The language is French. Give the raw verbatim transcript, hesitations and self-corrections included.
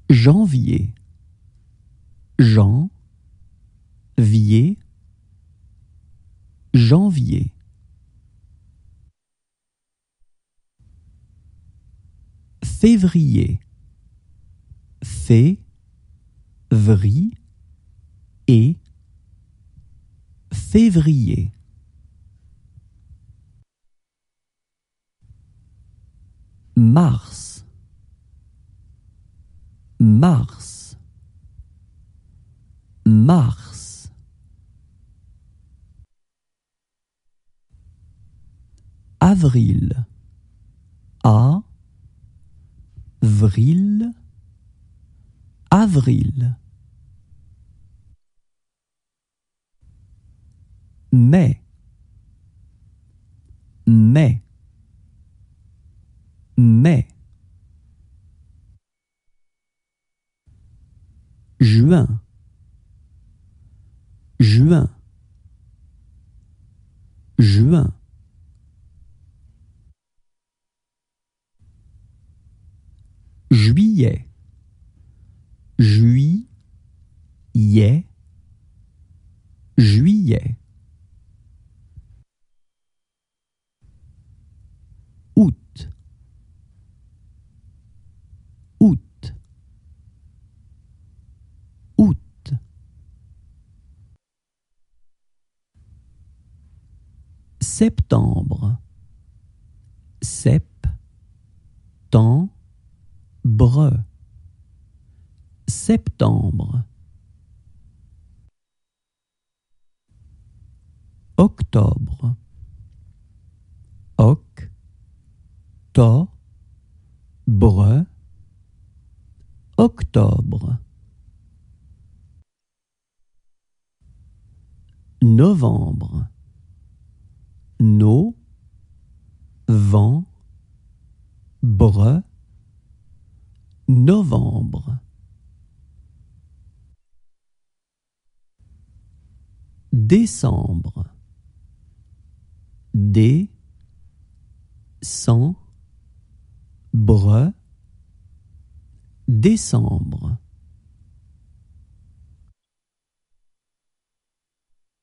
Janvier. Jean, vier, janvier. Février. Fé, vri, et, février. Mars. Mars. Mars. Avril. A, vril, avril. Mai. Mai. Mai. Juin. Juin. Juin. Juillet. Juillet. Juillet. Août. Août. Août. Septembre. Sep, temps, bre. Septembre. Octobre. Oc, to, bre. Octobre. Novembre. No, vent, bre. Novembre. Décembre. Dé, cent, bre. Décembre.